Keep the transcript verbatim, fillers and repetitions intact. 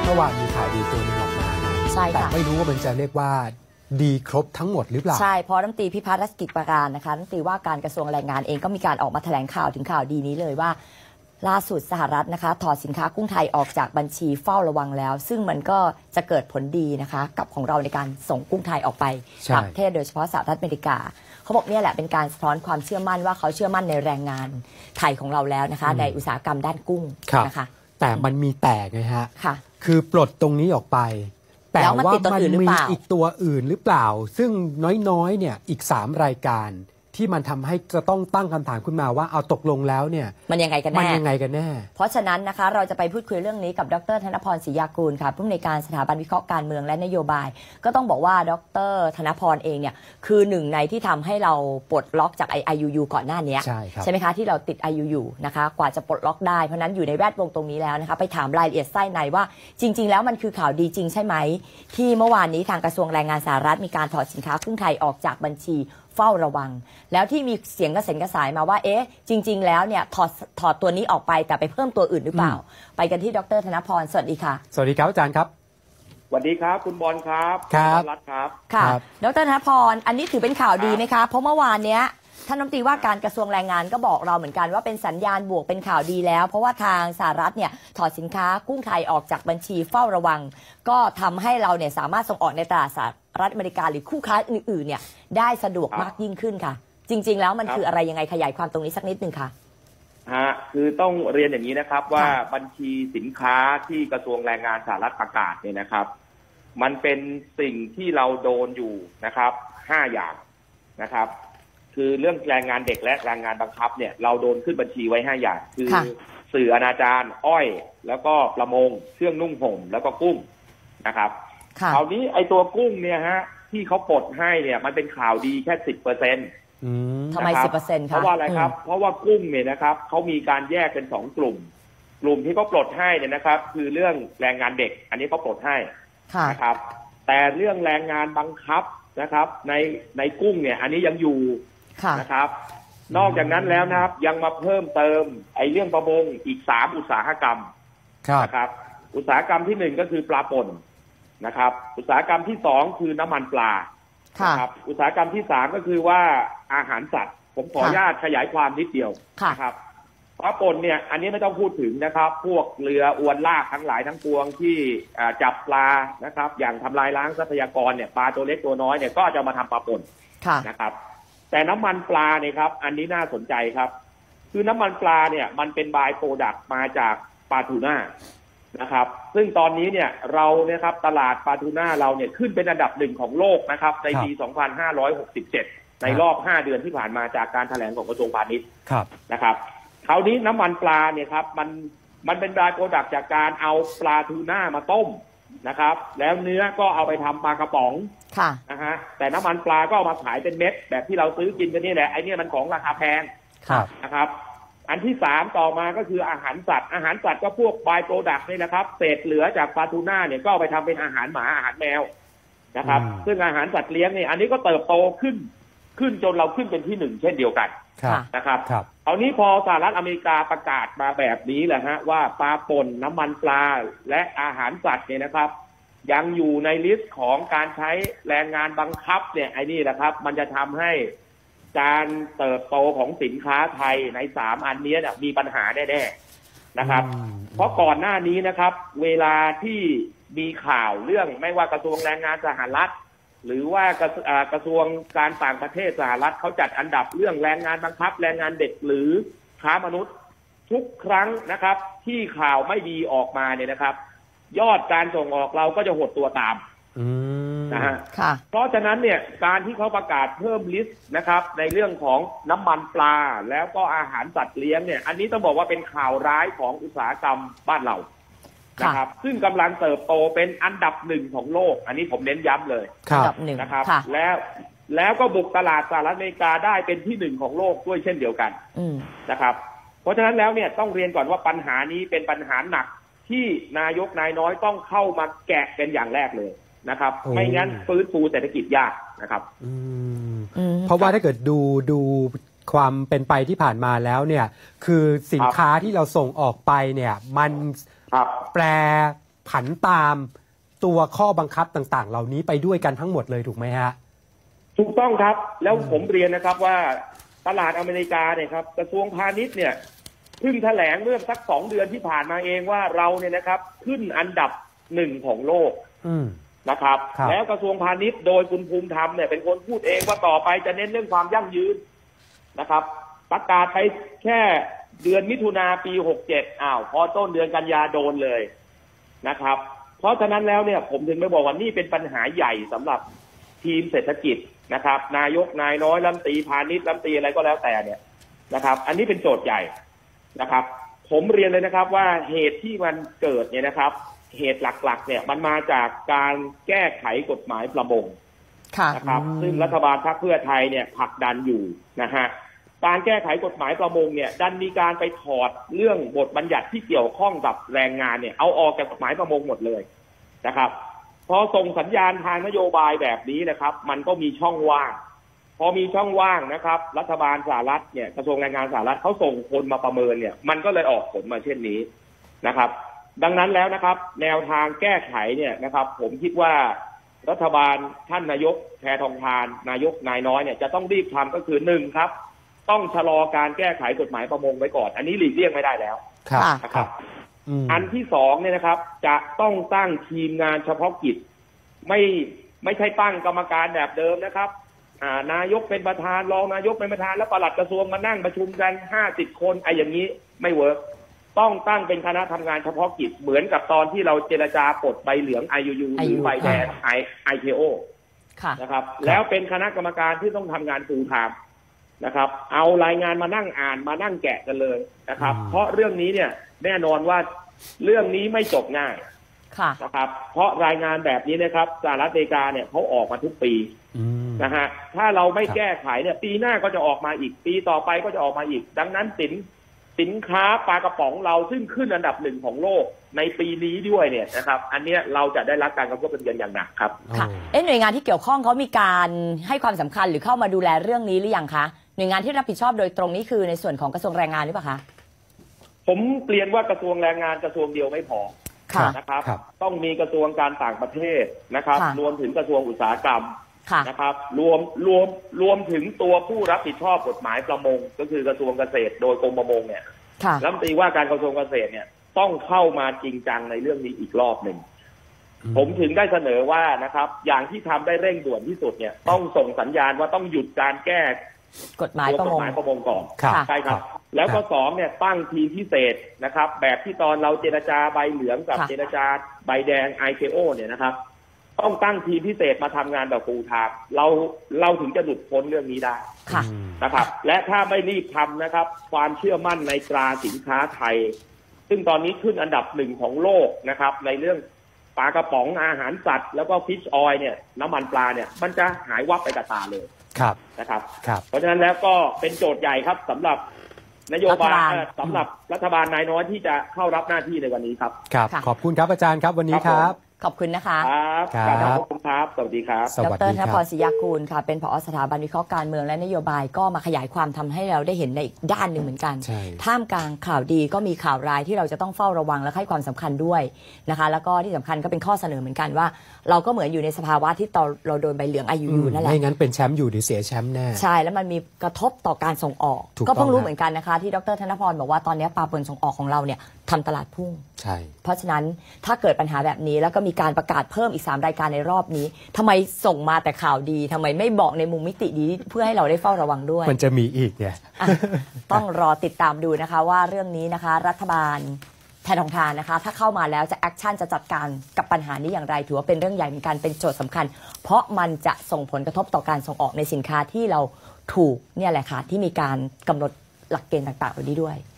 เมื่อวานมีข่าวดีตัวนึงออกมาใช่ค่ะแต่ไม่รู้ว่ามันจะเรียกว่าดีครบทั้งหมดหรือเปล่าใช่เพราะรัฐมนตรีพิพัฒน์รัชกิจประการนะคะรัฐมนตรีว่าการกระทรวงแรงงานเองก็มีการออกมาแถลงข่าวถึงข่าวดีนี้เลยว่าล่าสุดสหรัฐนะคะถอดสินค้ากุ้งไทยออกจากบัญชีเฝ้าระวังแล้วซึ่งมันก็จะเกิดผลดีนะคะกับของเราในการส่งกุ้งไทยออกไปต่างประเทศโดยเฉพาะสหรัฐอเมริกาเขาบอกเนี่ยแหละเป็นการสะท้อนความเชื่อมั่นว่าเขาเชื่อมั่นในแรงงานไทยของเราแล้วนะคะในอุตสาหกรรมด้านกุ้งนะคะแต่มันมีแต่ไงฮะค่ะคือปลดตรงนี้ออกไปแต่ว่ามันมีอีกตัวอื่นหรือเปล่าซึ่งน้อยๆเนี่ยอีกสามรายการที่มันทำให้จะต้องตั้งคำถามขึ้นมาว่าเอาตกลงแล้วเนี่ยมันยังไงกันแน่มันยังไงกันแน่เพราะฉะนั้นนะคะเราจะไปพูดคุยเรื่องนี้กับดรธนพรศรียากูลค่ะผู้อำนวยการสถาบันวิเคราะห์การเมืองและนโยบายก็ต้องบอกว่าดรธนพรเองเนี่ยคือหนึ่งในที่ทำให้เราปลดล็อกจาก ไอ ยู ยู ก่อนหน้านี้ใช่ครับใช่ไหมคะที่เราติด ไอ ยู ยู นะคะกว่าจะปลดล็อกได้เพราะนั้นอยู่ในแวดวงตรงนี้แล้วนะคะไปถามรายละเอียดไส้ในว่าจริงๆแล้วมันคือข่าวดีจริงใช่ไหมที่เมื่อวานนี้ทางกระทรวงแรงงานสหรัฐมีการถอดสินค้ากุ้งไทยออกจากบัญชีเฝ้าระวังแล้วที่มีเสียงกระเซ็นกระสายมาว่าเอ๊ะจริงๆแล้วเนี่ยถอดถอดตัวนี้ออกไปแต่ไปเพิ่มตัวอื่นหรือเปล่าไปกันที่ดรธนพรสวัสดีค่ะสวัสดีครับอาจารย์ครับสวัสดีครับคุณบอลครับครับรัฐครับค่ะดรธนพรอันนี้ถือเป็นข่าวดีไหมคะเพราะเมื่อวานเนี้ยท่านรัฐมนตรีว่าการกระทรวงแรงงานก็บอกเราเหมือนกันว่าเป็นสัญญาณบวกเป็นข่าวดีแล้วเพราะว่าทางสหรัฐเนี่ยถอดสินค้ากุ้งไทยออกจากบัญชีเฝ้าระวังก็ทำให้เราเนี่ยสามารถส่งออกในตลาดสหรัฐอเมริกาหรือคู่ค้าอื่นๆเนี่ยได้สะดวกมากยิ่งขึ้นค่ะจริงๆแล้วมันคืออะไรยังไงขยายความตรงนี้สักนิดนึงค่ะฮะคือต้องเรียนอย่างนี้นะครับว่าบัญชีสินค้าที่กระทรวงแรงงานสหรัฐประกาศเนี่ยนะครับมันเป็นสิ่งที่เราโดนอยู่นะครับห้าอย่างนะครับคือเรื่องแรงงานเด็กและแรงงานบังคับเนี่ยเราโดนขึ้นบัญชีไว้ห้าอย่างคือสื่ออนาจารอ้อยแล้วก็ประมงเครื่องนุ่งห่มแล้วก็กุ้งนะครับคราวนี้ไอตัวกุ้งเนี่ยฮะที่เขาปลดให้เนี่ยมันเป็นข่าวดีแค่สิบเปอร์เซ็นต์ทำไมสิบเปอร์เซ็นต์คะเพราะว่าอะไรครับเพราะว่ากุ้งเนี่ยนะครับเขามีการแยกเป็นสองกลุ่มกลุ่มที่เขาปลดให้เนี่ยนะครับคือเรื่องแรงงานเด็กอันนี้เขาปลดให้นะครับแต่เรื่องแรงงานบังคับนะครับในในกุ้งเนี่ยอันนี้ยังอยู่นะครับนอกจากนั้นแล้วนะครับยังมาเพิ่มเติมไอ้เรื่องประมงอีกสามอุตสาหกรรมนะครับอุตสาหกรรมที่หนึ่งก็คือปลาป่นนะครับอุตสาหกรรมที่สองคือน้ำมันปลาครับอุตสาหกรรมที่สามก็คือว่าอาหารสัตว์ผมขออนุญาตขยายความนิดเดียวนะครับปลาป่นเนี่ยอันนี้ไม่ต้องพูดถึงนะครับพวกเรืออวนลากทั้งหลายทั้งปวงที่จับปลานะครับอย่างทำลายล้างทรัพยากรเนี่ยปลาตัวเล็กตัวน้อยเนี่ยก็จะมาทำปลาป่นนะครับแต่น้ำมันปลาเนี่ยครับอันนี้น่าสนใจครับคือน้ำมันปลาเนี่ยมันเป็นบายโปรดักต์มาจากปลาทูน่านะครับซึ่งตอนนี้เนี่ยเราเนี่ยครับตลาดปลาทูน่าเราเนี่ยขึ้นเป็นอันดับหนึ่งของโลกนะครับในปีสองพันห้าร้อยหกสิบเจ็ดในรอบห้าเดือนที่ผ่านมาจากการแถลงของกระทรวงพาณิชย์นะครับคราวนี้น้ำมันปลาเนี่ยครับมันมันเป็นบายโปรดักต์จากการเอาปลาทูน่ามาต้มนะครับแล้วเนื้อก็เอาไปทำปลากระป๋องนะฮะแต่น้ำมันปลาก็เอามาขายเป็นเม็ดแบบที่เราซื้อกินกันนี่แหละไอ้นี่มันของราคาแพงนะครับอันที่สามต่อมาก็คืออาหารสัตว์อาหารสัตว์ก็พวกบายโปรดักต์นี่แหละครับเศษเหลือจากปลาทูน่าเนี่ยก็เอาไปทำเป็นอาหารหมาอาหารแมวนะครับซึ่งอาหารสัตว์เลี้ยงเนี่ยอันนี้ก็เติบโตขึ้นขึ้นจนเราขึ้นเป็นที่หนึ่งเช่นเดียวกันนะครับเอานี้พอสหรัฐอเมริกาประกาศมาแบบนี้แหละฮะว่าปลาป่นน้ำมันปลาและอาหารสัตว์เนี่ยนะครับยังอยู่ในลิสต์ของการใช้แรงงานบังคับเนี่ยไอ้นี่แหละครับมันจะทำให้การเติบโตของสินค้าไทยในสามอันนี้มีปัญหาแน่ๆนะครับเพราะก่อนหน้านี้นะครับเวลาที่มีข่าวเรื่องไม่ว่ากระทรวงแรงงานสหรัฐหรือว่ากระกระทรวงการต่างประเทศสหรัฐเขาจัดอันดับเรื่องแรงงานบังคับแรงงานเด็กหรือค้ามนุษย์ทุกครั้งนะครับที่ข่าวไม่ดีออกมาเนี่ยนะครับยอดการส่งออกเราก็จะหดตัวตามนะฮะเพราะฉะนั้นเนี่ยการที่เขาประกาศเพิ่มลิสต์นะครับในเรื่องของน้ำมันปลาแล้วก็อาหารสัตว์เลี้ยงเนี่ยอันนี้ต้องบอกว่าเป็นข่าวร้ายของอุตสาหกรรมบ้านเรานะครับซึ่งกำลังเติบโตเป็นอันดับหนึ่งของโลกอันนี้ผมเน้นย้ำเลยอันดับหนึ่งนะครับแล้วแล้วก็บุกตลาดสหรัฐอเมริกาได้เป็นที่หนึ่งของโลกด้วยเช่นเดียวกันนะครับเพราะฉะนั้นแล้วเนี่ยต้องเรียนก่อนว่าปัญหานี้เป็นปัญหาหนักที่นายกนายน้อยต้องเข้ามาแกะเป็นอย่างแรกเลยนะครับไม่งั้นฟื้นฟูเศรษฐกิจยากนะครับเพราะว่าถ้าเกิดดูดูความเป็นไปที่ผ่านมาแล้วเนี่ยคือสินค้าที่เราส่งออกไปเนี่ยมันแปรผันตามตัวข้อบังคับต่างๆเหล่านี้ไปด้วยกันทั้งหมดเลยถูกไหมฮะถูกต้องครับแล้วผมเรียนนะครับว่าตลาดอเมริกาเนี่ยครับกระทรวงพาณิชย์เนี่ยเพิ่งแถลงเมื่อสักสองเดือนที่ผ่านมาเองว่าเราเนี่ยนะครับขึ้นอันดับหนึ่งของโลกนะครับแล้วกระทรวงพาณิชย์โดยคุณภูมิธรรมเนี่ยเป็นคนพูดเองว่าต่อไปจะเน้นเรื่องความยั่งยืนนะครับประกาศไปแค่เดือนมิถุนาปีหกเจ็ดอ้าวพอต้นเดือนกันยาโดนเลยนะครับเพราะฉะนั้นแล้วเนี่ยผมถึงไม่บอกว่านี่เป็นปัญหาใหญ่สำหรับทีมเศรษฐกิจนะครับนายกนายน้อยรัฐมนตรีพาณิชย์รัฐมนตรีอะไรก็แล้วแต่เนี่ยนะครับอันนี้เป็นโจทย์ใหญ่นะครับผมเรียนเลยนะครับว่าเหตุที่มันเกิดเนี่ยนะครับเหตุหลักๆเนี่ยมันมาจากการแก้ไขกฎหมายประมงนะครับซึ่งรัฐบาลพรรคเพื่อไทยเนี่ยผลักดันอยู่นะฮะการแก้ไขกฎหมายประมงเนี่ยดันมีการไปถอดเรื่องบทบัญญัติที่เกี่ยวข้องกับแรงงานเนี่ยเอาออกจากกฎหมายประมงหมดเลยนะครับพอส่งสัญญาณทางนโยบายแบบนี้นะครับมันก็มีช่องว่างพอมีช่องว่างนะครับรัฐบาลสหรัฐเนี่ยกระทรวงแรงงานสหรัฐเขาส่งคนมาประเมินเนี่ยมันก็เลยออกผลมาเช่นนี้นะครับดังนั้นแล้วนะครับแนวทางแก้ไขเนี่ยนะครับผมคิดว่ารัฐบาลท่านนายกแพทองธารนายกนายน้อยเนี่ยจะต้องรีบทำก็คือหนึ่งครับต้องชะลอการแก้ไขกฎหมายประมงไว้ก่อนอันนี้หลีกเลี่ยงไม่ได้แล้วนะครับอันที่สองเนี่ยนะครับจะต้องตั้งทีมงานเฉพาะกิจไม่ไม่ใช่ตั้งกรรมการแบบเดิมนะครับอ่านายกเป็นประธานรองนายกเป็นประธานแล้วปลัดกระทรวงมานั่งประชุมกันห้าสิบคนไอ้อย่างนี้ไม่เวิร์กต้องตั้งเป็นคณะทำงานเฉพาะกิจเหมือนกับตอนที่เราเจรจาปลดใบเหลือง ไอ ยู ยู หรือใบแดง ไอ เค โอ นะครับแล้วเป็นคณะกรรมการที่ต้องทำงานฟูลไทม์นะครับเอารายงานมานั่งอ่านมานั่งแกะกันเลยนะครับเพราะเรื่องนี้เนี่ยแน่นอนว่าเรื่องนี้ไม่จบง่ายนะครับเพราะรายงานแบบนี้นะครับสหรัฐอเมริกาเนี่ยเขาออกมาทุกปีนะฮะถ้าเราไม่แก้ไขเนี่ยปีหน้าก็จะออกมาอีกปีต่อไปก็จะออกมาอีกดังนั้นสินสินค้าปลากระป๋องเราซึ่งขึ้นอันดับหนึ่งของโลกในปีนี้ด้วยเนี่ยนะครับอันเนี้ยเราจะได้รับการกระทบกระเทือนอย่างหนักครับค่ะเอ๊ะหน่วยงานที่เกี่ยวข้องเขามีการให้ความสำคัญหรือเข้ามาดูแลเรื่องนี้หรือยังคะหน่วยงานที่รับผิดชอบโดยตรงนี้คือในส่วนของกระทรวงแรงงานหรือเปล่าคะผมเปลี่ยนว่ากระทรวงแรงงานกระทรวงเดียวไม่พอนะครับต้องมีกระทรวงการต่างประเทศนะครับรวมถึงกระทรวงอุตสาหกรรมนะครับรวมรวมรวมถึงตัวผู้รับผิดชอบกฎหมายประมงก็คือกระทรวงเกษตรโดยกรมประมงเนี่ยรัฐมนตรีว่าการกระทรวงเกษตรเนี่ยต้องเข้ามาจริงจังในเรื่องนี้อีกรอบหนึ่งผมถึงได้เสนอว่านะครับอย่างที่ทำได้เร่งด่วนที่สุดเนี่ยต้องส่งสัญญาณว่าต้องหยุดการแก้กฎหมายประมงประมงก่อนใช่ครับแล้วก็สองเนี่ยตั้งทีมพิเศษนะครับแบบที่ตอนเราเจรจาใบเหลืองกับเจรจาใบแดง ไอ เค โอ เนี่ยนะครับต้องตั้งทีมพิเศษมาทำงานแบบฟูลไทม์เราเราถึงจะหลุดพ้นเรื่องนี้ได้นะครับและถ้าไม่รีบทำนะครับความเชื่อมั่นในตราสินค้าไทยซึ่งตอนนี้ขึ้นอันดับหนึ่งของโลกนะครับในเรื่องปลากระป๋องอาหารสัตว์แล้วก็ฟิชออยล์เนี่ยน้ำมันปลาเนี่ยมันจะหายวับไปกับตาเลยนะครับเพราะฉะนั้นแล้วก็เป็นโจทย์ใหญ่ครับสำหรับนโยบายสำหรับรัฐบาลนายน้อยที่จะเข้ารับหน้าที่ในวันนี้ครับครับขอบคุณครับอาจารย์ครับวันนี้ครับขอบคุณนะคะครับขอบคุณครับสวัสดีครับดร.ธนพร ศรียากูลค่ะเป็นผอ.สถาบันวิเคราะห์การเมืองและนโยบายก็มาขยายความทำให้เราได้เห็นในอีกด้านหนึ่งเหมือนกันท่ามกลางข่าวดีก็มีข่าวร้ายที่เราจะต้องเฝ้าระวังและให้ความสำคัญด้วยนะคะแล้วก็ที่สำคัญก็เป็นข้อเสนอเหมือนกันว่าเราก็เหมือนอยู่ในสภาวะที่ตอนเราโดนใบเหลือง ไอ ยู ยู นั่นแหละไม่งั้นเป็นแชมป์อยู่หรือเสียแชมป์แน่ใช่แล้วมันมีกระทบต่อการส่งออกก็เพิ่งรู้เหมือนกันนะคะที่ดร.ธนพรบอกว่าตอนนี้ปลาปนส่งออกของเราเนี่ยทำตลาดพุ่งใช่เพราะฉะนั้นถ้าเกิดปัญหาแบบนี้แล้วก็มีการประกาศเพิ่มอีกสามรายการในรอบนี้ทำไมส่งมาแต่ข่าวดีทำไมไม่บอกในมุมมิติดีเพื่อให้เราได้เฝ้าระวังด้วยมันจะมีอีกเนี่ยต้องรอติดตามดูนะคะว่าเรื่องนี้นะคะรัฐบาลแพทองธารนะคะถ้าเข้ามาแล้วจะแอคชั่นจะจัดการกับปัญหานี้อย่างไรถือว่าเป็นเรื่องใหญ่เหมือนกันเป็นโจทย์สำคัญเพราะมันจะส่งผลกระทบต่อการส่งออกในสินค้าที่เราถูกเนี่ยแหละค่ะที่มีการกำหนดหลักเกณฑ์ต่างๆเหล่านี้ด้วย